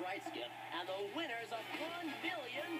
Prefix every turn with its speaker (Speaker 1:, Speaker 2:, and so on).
Speaker 1: right, Skip. And the winners of $1 million.